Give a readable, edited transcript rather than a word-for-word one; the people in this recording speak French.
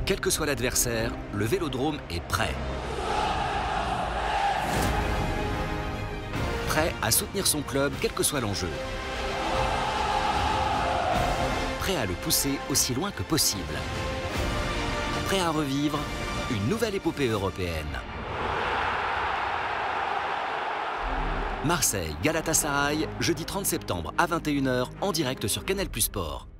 Quel que soit l'adversaire, le Vélodrome est prêt. Prêt à soutenir son club, quel que soit l'enjeu. Prêt à le pousser aussi loin que possible. Prêt à revivre une nouvelle épopée européenne. Marseille, Galatasaray, jeudi 30 septembre à 21 h en direct sur Canal+ Sport.